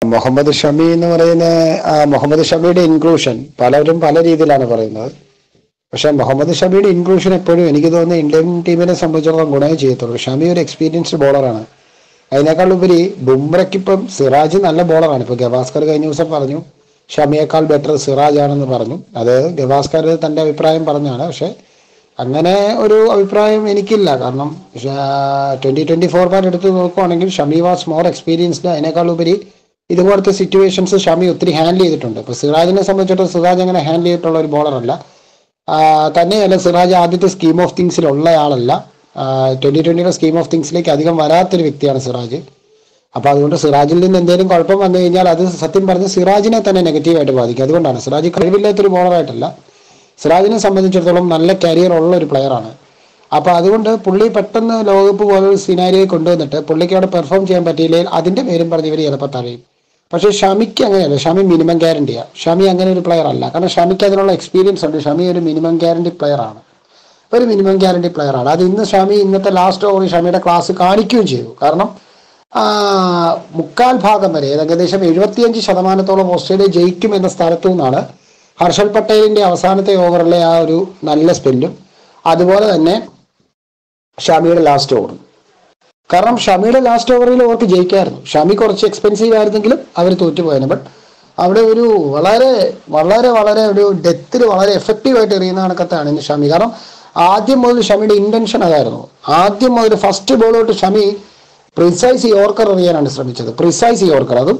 മുഹമ്മദ് ഷമി എന്ന് പറയുന്ന മുഹമ്മദ് ഷമിയുടെ ഇൻക്ലൂഷൻ പലരും പല രീതിയിലാണ് പറയുന്നത്. പക്ഷെ മുഹമ്മദ് ഷമിയുടെ ഇൻക്ലൂഷൻ എപ്പോഴും എനിക്ക് തോന്നുന്നു ഇന്ത്യൻ ടീമിനെ സംബന്ധിച്ചിടത്തോളം ഗുണമേ ചെയ്യത്തുള്ളൂ. ഷമി ഒരു എക്സ്പീരിയൻസ്ഡ് ബോളറാണ്. അതിനേക്കാൾ ഉപരി ബുംറയ്ക്കിപ്പം സിറാജ് നല്ല ബോളറാണ്. ഇപ്പോൾ ഗവാസ്കർ കഴിഞ്ഞ ദിവസം പറഞ്ഞു ഷമിയേക്കാൾ ബെറ്റർ സിറാജ് ആണെന്ന് പറഞ്ഞു. അത് ഗവാസ്കർ തൻ്റെ അഭിപ്രായം പറഞ്ഞാണ്. പക്ഷെ അങ്ങനെ ഒരു അഭിപ്രായം എനിക്കില്ല. കാരണം 2024 എടുത്ത് നോക്കുവാണെങ്കിൽ ഷമി വാസ് മോർ എക്സ്പീരിയൻസ്ഡ്. അതിനേക്കാൾ ഉപരി ഇതുപോലത്തെ സിറ്റുവേഷൻസ് ഷമി ഒത്തിരി ഹാൻഡിൽ ചെയ്തിട്ടുണ്ട്. ഇപ്പോൾ സിറാജിനെ സംബന്ധിച്ചിടത്തോളം സിറാജ് അങ്ങനെ ഹാൻഡിൽ ചെയ്തിട്ടുള്ള ഒരു ബോളറല്ല. തന്നെയല്ല സിറാജ് ആദ്യത്തെ സ്കീം ഓഫ് തിങ്സിലുള്ള ആളല്ല. 2020 സ്കീം ഓഫ് തിങ്സിലേക്ക് അധികം വരാത്തൊരു വ്യക്തിയാണ് സിറാജ്. അപ്പോൾ അതുകൊണ്ട് സിറാജിൽ നിന്ന് എന്തെങ്കിലും കുഴപ്പം വന്നു കഴിഞ്ഞാൽ അത് സത്യം പറഞ്ഞ് സിറാജിനെ തന്നെ നെഗറ്റീവായിട്ട് ബാധിക്കും. അതുകൊണ്ടാണ് സിറാജ് കഴിവില്ലാത്തൊരു ബോളറായിട്ടല്ല. സിറാജിനെ സംബന്ധിച്ചിടത്തോളം നല്ല കരിയർ ഉള്ള ഒരു പ്ലെയറാണ്. അപ്പോൾ അതുകൊണ്ട് പുള്ളി പെട്ടെന്ന് ലോകകപ്പ് പോലൊരു സിനാരിയെ കൊണ്ടുവന്നിട്ട് പുള്ളിക്ക് അവിടെ പെർഫോം ചെയ്യാൻ പറ്റിയില്ലെങ്കിൽ അതിൻ്റെ പേരും പറഞ്ഞ് ഇവർ ചിലപ്പോൾ തഴയും. പക്ഷേ ഷമിക്ക് അങ്ങനെയല്ല. ഷമി മിനിമം ഗ്യാരണ്ടിയാണ്. ഷമി അങ്ങനെ ഒരു പ്ലെയർ അല്ല. കാരണം ഷമിക്ക് അതിനുള്ള എക്സ്പീരിയൻസ് ഉണ്ട്. ഷമി ഒരു മിനിമം ഗ്യാരണ്ടി പ്ലെയറാണ്. അത് ഇന്ന് ഷമി ഇന്നത്തെ ലാസ്റ്റ് ഓവറിൽ ഷമിയുടെ ക്ലാസ് കാണിക്കുകയും ചെയ്തു. കാരണം മുക്കാൽ ഭാഗം വരെ ഏകദേശം 75% ഓസ്ട്രേലിയ ജയിക്കും എന്ന സ്ഥലത്തു നിന്നാണ് ഹർഷൽ പട്ടേലിന്റെ അവസാനത്തെ ഓവറിലെ ആ ഒരു നല്ല സ്പെല്ലും അതുപോലെ തന്നെ ഷമിയുടെ ലാസ്റ്റ് ഓവറും. കാരണം ഷമിയുടെ ലാസ്റ്റ് ഓവറിൽ അവർക്ക് ജയിക്കായിരുന്നു. ഷമി കുറച്ച് എക്സ്പെൻസീവ് ആയിരുന്നെങ്കിലും അവർ തോറ്റുപോയിരുന്നു. ബട്ട് അവിടെ ഒരു വളരെ വളരെ വളരെ ഒരു ഡെത്തിൽ വളരെ എഫക്റ്റീവായിട്ട് എറിയുന്ന കണക്കത്താണ് ഇന്ന് ഷമി. കാരണം ആദ്യം മുതൽ ഷമിയുടെ ഇന്റൻഷൻ അതായിരുന്നു. ആദ്യം മുതൽ ഫസ്റ്റ് ബോളോട്ട് ഷമി പ്രിസൈസ് യോർക്കർ എറിയാനാണ് ശ്രമിച്ചത്. പ്രിസൈസ് യോർക്കർ, അതും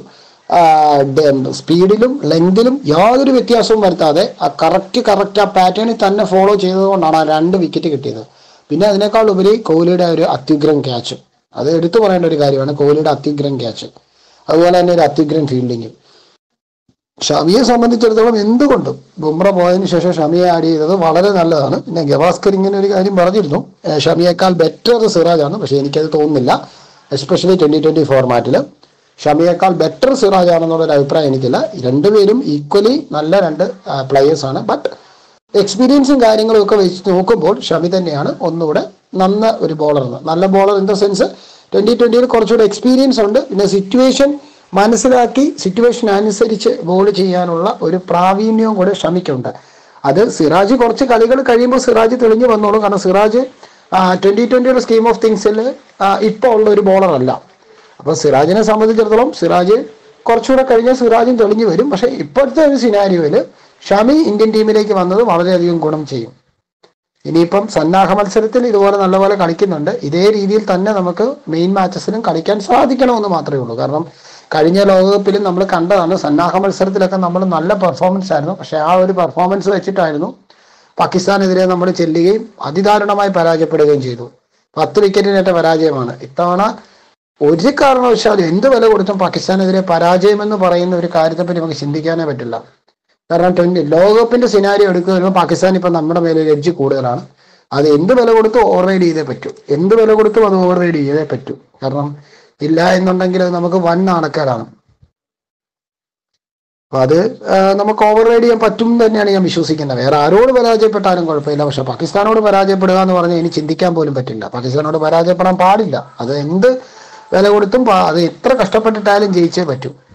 സ്പീഡിലും ലെങ്തിലും യാതൊരു വ്യത്യാസവും വരുത്താതെ കറക്റ്റ് ആ പാറ്റേണിൽ തന്നെ ഫോളോ ചെയ്തതുകൊണ്ടാണ് ആ 2 വിക്കറ്റ് കിട്ടിയത്. പിന്നെ അതിനേക്കാൾ ഉപരി കോഹ്ലിയുടെ ഒരു അത്യുഗ്രൻ ക്യാച്ച്, അത് എടുത്തു പറയേണ്ട ഒരു കാര്യമാണ്. കോഹ്ലിയുടെ അത്യുഗ്രൻ ക്യാച്ച്, അതുപോലെ തന്നെ ഒരു അത്യുഗ്രൻ ഫീൽഡിങ്. ഷമിയെ സംബന്ധിച്ചിടത്തോളം എന്തുകൊണ്ടും ബുംറ പോയതിനു ശേഷം ഷമിയെ ആഡ് ചെയ്തത് വളരെ നല്ലതാണ്. പിന്നെ ഗവാസ്കർ ഇങ്ങനെ ഒരു കാര്യം പറഞ്ഞിരുന്നു, ഷമിയേക്കാൾ ബെറ്റർ സിറാജാണ്. പക്ഷെ എനിക്കത് തോന്നുന്നില്ല. എസ്പെഷ്യലി 2020 ഫോർമാറ്റിൽ ഷമിയേക്കാൾ ബെറ്റർ സിറാജ് ആണെന്നുള്ളൊരു അഭിപ്രായം എനിക്കില്ല. രണ്ടുപേരും ഈക്വലി നല്ല 2 പ്ലെയേഴ്സാണ്. ബട്ട് എക്സ്പീരിയൻസും കാര്യങ്ങളും ഒക്കെ വെച്ച് നോക്കുമ്പോൾ ഷമി തന്നെയാണ് ഒന്നുകൂടെ ഒരു ബോളർ. നല്ല ബോളർ ഇൻ ദ സെൻസ് 2020 കുറച്ചുകൂടെ എക്സ്പീരിയൻസ് ഉണ്ട്. പിന്നെ സിറ്റുവേഷൻ മനസ്സിലാക്കി സിറ്റുവേഷൻ അനുസരിച്ച് ബോൾ ചെയ്യാനുള്ള ഒരു പ്രാവീണ്യവും കൂടെ ഷമിക്കുണ്ട്. അത് സിറാജ് കുറച്ച് കളികൾ കഴിയുമ്പോൾ സിറാജ് തെളിഞ്ഞു വന്നോളും. കാരണം സിറാജ് 2020 സ്കീം ഓഫ് തിങ്സിൽ ഇപ്പോൾ ഉള്ള ഒരു ബോളർ അല്ല. അപ്പോൾ സിറാജിനെ സംബന്ധിച്ചിടത്തോളം സിറാജ് കുറച്ചുകൂടെ കഴിഞ്ഞാൽ സിറാജും തെളിഞ്ഞു വരും. പക്ഷേ ഇപ്പോഴത്തെ ഒരു സിനാരിയോയിൽ ഷമി ഇന്ത്യൻ ടീമിലേക്ക് വന്നത് വളരെയധികം ഗുണം ചെയ്യും. ഇനിയിപ്പം സന്നാഹ മത്സരത്തിൽ ഇതുപോലെ നല്ലപോലെ കളിക്കുന്നുണ്ട്. ഇതേ രീതിയിൽ തന്നെ നമുക്ക് മെയിൻ മാച്ചസിലും കളിക്കാൻ സാധിക്കണമെന്ന് മാത്രമേ ഉള്ളൂ. കാരണം കഴിഞ്ഞ ലോകകപ്പിലും നമ്മൾ കണ്ടതാണ്, സന്നാഹ മത്സരത്തിലൊക്കെ നമ്മൾ നല്ല പെർഫോമൻസ് ആയിരുന്നു. പക്ഷെ ആ ഒരു പെർഫോമൻസ് വെച്ചിട്ടായിരുന്നു പാകിസ്ഥാനെതിരെ നമ്മൾ ചെല്ലുകയും അതിദാരുണമായി പരാജയപ്പെടുകയും ചെയ്തു. 10 വിക്കറ്റിനേറ്റ പരാജയമാണ്. ഇത്തവണ ഒരു കാരണവശാലും എന്ത് വില കൊടുത്തും പാകിസ്ഥാനെതിരെ പരാജയമെന്ന് പറയുന്ന ഒരു കാര്യത്തെപ്പറ്റി നമുക്ക് ചിന്തിക്കാനേ പറ്റില്ല. കാരണം ലോകകപ്പിന്റെ സിനാരിയോ എടുക്കുക വരുമ്പോൾ പാകിസ്ഥാൻ ഇപ്പം നമ്മുടെ മേലെ എഡ്ജ് കൂടുതലാണ്. അത് എന്ത് വില കൊടുത്തും ഓവർറൈഡ് ചെയ്തേ പറ്റൂ. എന്ത് വില കൊടുത്തും അത് ഓവർറൈഡ് ചെയ്തേ പറ്റൂ. കാരണം ഇല്ല എന്നുണ്ടെങ്കിൽ നമുക്ക് വൻ നാണക്കേടാണ്. അപ്പൊ അത് നമുക്ക് ഓവർറൈഡ് ചെയ്യാൻ പറ്റും തന്നെയാണ് ഞാൻ വിശ്വസിക്കുന്നത്. വേറെ ആരോട് പരാജയപ്പെട്ടാലും കുഴപ്പമില്ല. പക്ഷെ പാകിസ്ഥാനോട് പരാജയപ്പെടുക എന്ന് പറഞ്ഞാൽ ഇനി ചിന്തിക്കാൻ പോലും പറ്റില്ല. പാകിസ്ഥാനോട് പരാജയപ്പെടാൻ പാടില്ല. അത് എന്ത് വില കൊടുത്തും അത് എത്ര കഷ്ടപ്പെട്ടിട്ടാലും ജയിച്ചേ പറ്റൂ.